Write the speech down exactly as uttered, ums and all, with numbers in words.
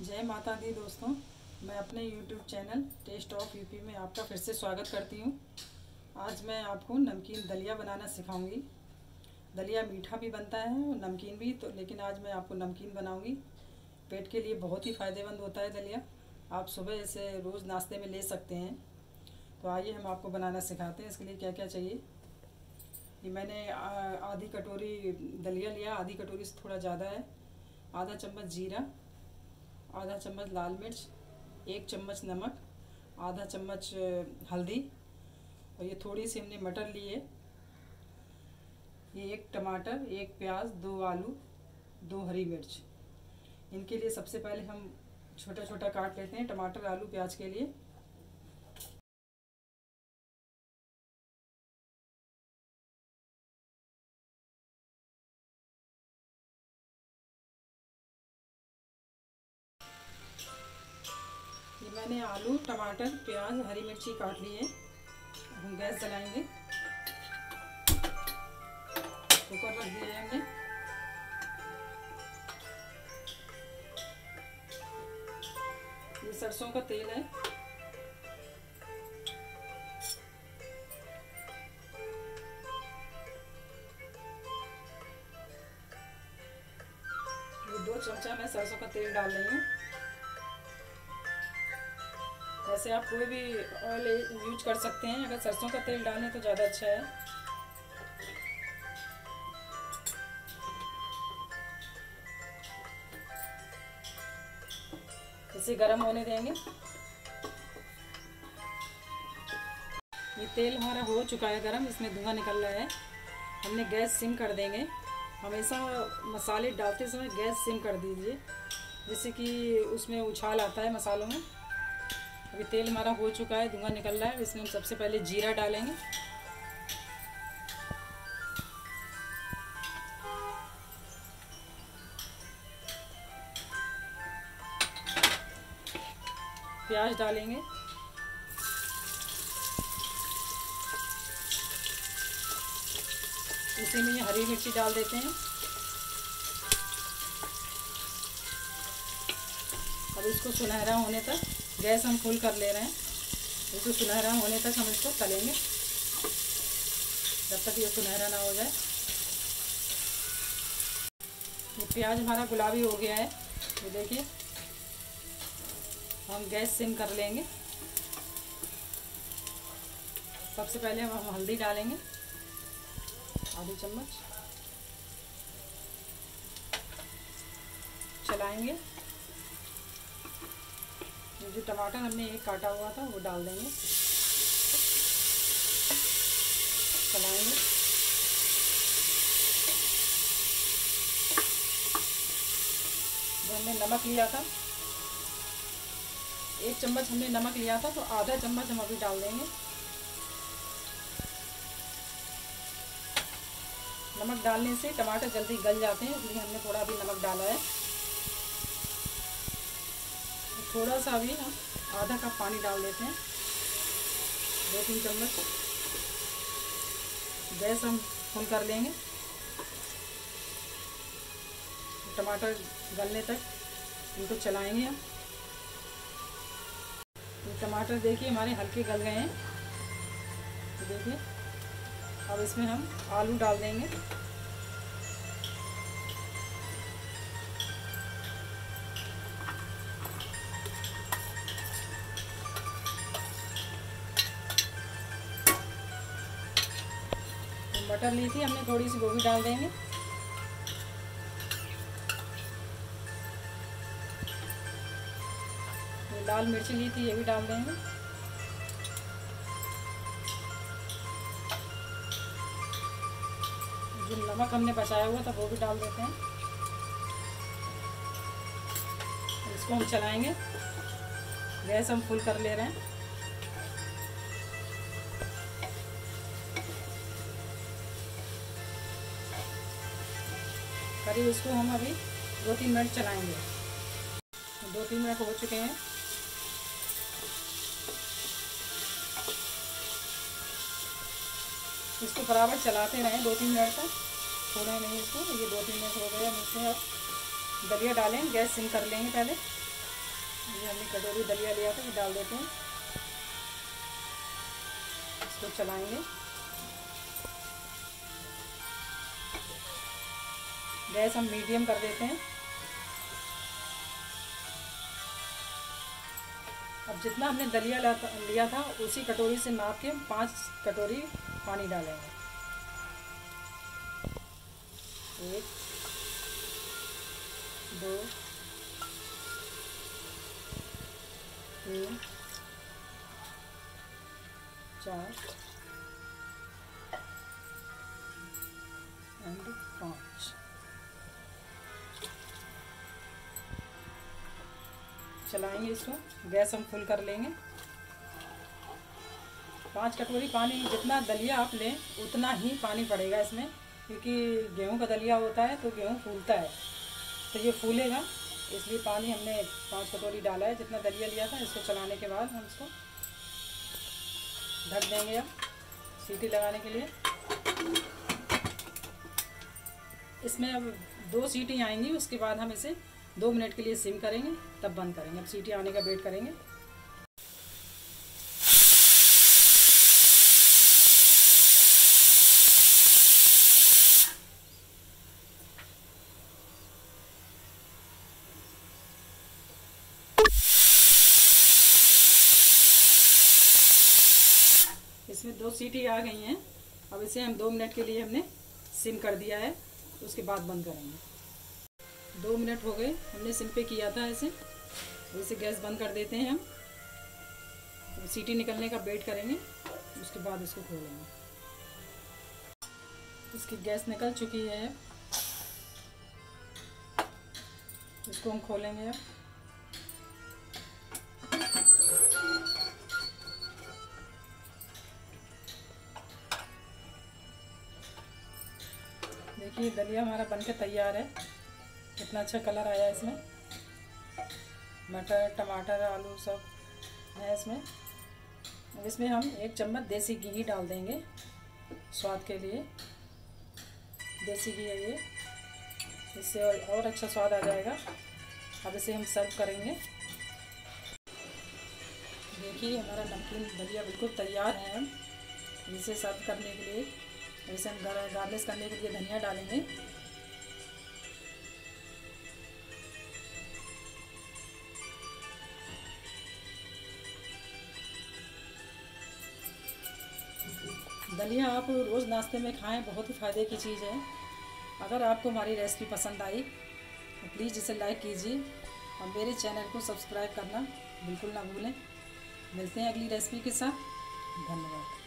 जय माता दी दोस्तों, मैं अपने YouTube channel taste of UP में आपका फिर से स्वागत करती हूँ। आज मैं आपको नमकीन दलिया बनाना सिखाऊंगी। दलिया मीठा भी बनता है और नमकीन भी, तो लेकिन आज मैं आपको नमकीन बनाऊंगी। पेट के लिए बहुत ही फ़ायदेमंद होता है दलिया। आप सुबह इसे रोज़ नाश्ते में ले सकते हैं। तो आइए हम आपको बनाना सिखाते हैं। इसके लिए क्या क्या चाहिए। ये मैंने आधी कटोरी दलिया लिया, आधी कटोरी से थोड़ा ज़्यादा है। आधा चम्मच जीरा, आधा चम्मच लाल मिर्च, एक चम्मच नमक, आधा चम्मच हल्दी, और ये थोड़ी सी हमने मटर लिए। ये एक टमाटर, एक प्याज, दो आलू, दो हरी मिर्च। इनके लिए सबसे पहले हम छोटा छोटा काट लेते हैं टमाटर, आलू, प्याज के लिए। ये मैंने आलू, टमाटर, प्याज, हरी मिर्ची काट लिए। हम गैस जलाएंगे। कुकर रख दिया है हमने। ये सरसों का तेल है। ये दो चमचा मैं सरसों का तेल डाल रही हूँ। वैसे आप कोई भी ऑयल यूज कर सकते हैं, अगर सरसों का तेल डालें तो ज़्यादा अच्छा है। इसे गरम होने देंगे। ये तेल हमारा हो चुका है गरम, इसमें धुआं निकल रहा है। हमने गैस सिम कर देंगे। हमेशा मसाले डालते समय गैस सिम कर दीजिए, जिससे कि उसमें उछाल आता है मसालों में। अभी तेल हमारा हो चुका है, धुआं निकल रहा है। इसमें हम सबसे पहले जीरा डालेंगे। प्याज डालेंगे। इसी में हरी मिर्ची डाल देते हैं। अब इसको सुनहरा होने तक गैस हम फुल कर ले रहे हैं। इसको सुनहरा होने तक हम इसको तलेंगे, जब तक ये सुनहरा ना हो जाए। ये प्याज हमारा गुलाबी हो गया है, ये देखिए। हम गैस सिम कर लेंगे। सबसे पहले हम हल्दी डालेंगे, आधी चम्मच। चलाएंगे। जो टमाटर हमने एक काटा हुआ था वो डाल देंगे। चलाएंगे। जो हमने नमक लिया था, एक चम्मच हमने नमक लिया था, तो आधा चम्मच हम अभी डाल देंगे। नमक डालने से टमाटर जल्दी गल जाते हैं, इसलिए हमने थोड़ा अभी नमक डाला है। थोड़ा सा अभी हम आधा कप पानी डाल देते हैं, दो तीन चम्मच। गैस हम फुल कर लेंगे। टमाटर गलने तक इनको चलाएंगे हम। ये टमाटर देखिए हमारे हल्के गल गए हैं, तो देखिए। अब इसमें हम आलू डाल देंगे। मटर ली थी हमने, थोड़ी सी वो भी डाल देंगे। लाल मिर्ची ली थी, ये भी डाल देंगे। जो नमक हमने बचाया हुआ था वो भी डाल देते हैं। इसको हम चलाएंगे। गैस हम फुल कर ले रहे हैं। करीब इसको हम अभी दो तीन मिनट चलाएंगे। दो तीन मिनट हो चुके हैं। इसको बराबर चलाते रहें दो तीन मिनट तक, छोड़ें नहीं इसको। ये दो तीन मिनट हो गए। हम इसमें अब दलिया डालें, गैस सिम कर लेंगे पहले। ये हमने कटोरी दलिया लिया था, ये डाल देते हैं, इसको चलाएंगे। गैस हम मीडियम कर देते हैं। अब जितना हमने दलिया लिया था उसी कटोरी से नाप के पाँच कटोरी पानी डालेंगे। एक, दो, तीन, चार एंड पाँच। चलाएंगे इसको, गैस हम फुल कर लेंगे। पाँच कटोरी पानी, जितना दलिया आप लें उतना ही पानी पड़ेगा इसमें, क्योंकि गेहूं का दलिया होता है तो गेहूं फूलता है, तो ये फूलेगा, इसलिए पानी हमने पाँच कटोरी डाला है जितना दलिया लिया था। इसको चलाने के बाद हम इसको ढक देंगे अब सीटी लगाने के लिए। इसमें अब दो सीटी आएंगी, उसके बाद हम इसे दो मिनट के लिए सिम करेंगे, तब बंद करेंगे। अब सीटी आने का वेट करेंगे। इसमें दो सीटी आ गई हैं। अब इसे हम दो मिनट के लिए हमने सिम कर दिया है, उसके बाद बंद करेंगे। दो मिनट हो गए, हमने सिम पे किया था इसे। इसे गैस बंद कर देते हैं हम, सीटी निकलने का वेट करेंगे, उसके बाद इसको खोलेंगे। इसकी गैस निकल चुकी है, इसको हम खोलेंगे अब। देखिए दलिया हमारा बनकर तैयार है, कितना अच्छा कलर आया है इसमें। मटर, टमाटर, आलू सब है इसमें। अब इसमें हम एक चम्मच देसी घी डाल देंगे स्वाद के लिए। देसी घी है ये, इससे और अच्छा स्वाद आ जाएगा। अब इसे हम सर्व करेंगे। देखिए हमारा नमकीन दलिया बिल्कुल तैयार है। हम इसे सर्व करने के लिए, इसे हम गार्निश करने के लिए धनिया डालेंगे। दलिया आप रोज़ नाश्ते में खाएं, बहुत ही फ़ायदे की चीज़ है। अगर आपको हमारी रेसिपी पसंद आई तो प्लीज़ इसे लाइक कीजिए और मेरे चैनल को सब्सक्राइब करना बिल्कुल ना भूलें। मिलते हैं अगली रेसिपी के साथ। धन्यवाद।